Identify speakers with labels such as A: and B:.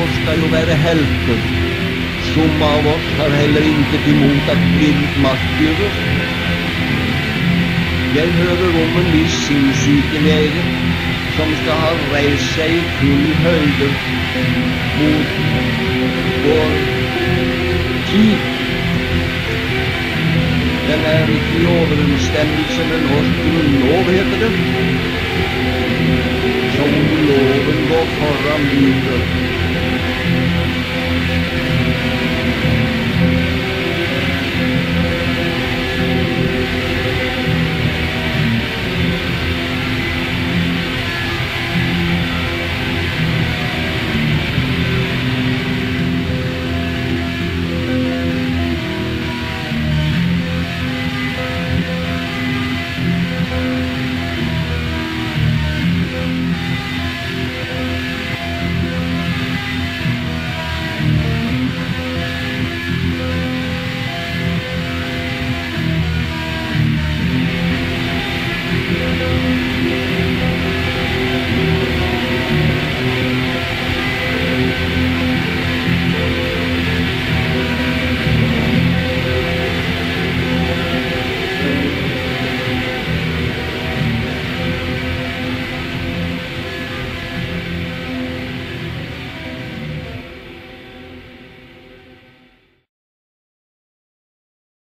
A: skal jo være helter. Som av oss har heller intet imot at bli martyrer. Jeg hører om en viss sinnssyke lege som skal ha reist seg i full høyde mot vår tid. Den er ikke i overensstemmelse med norsk grunnlov, heter det. Som loven går foran videre.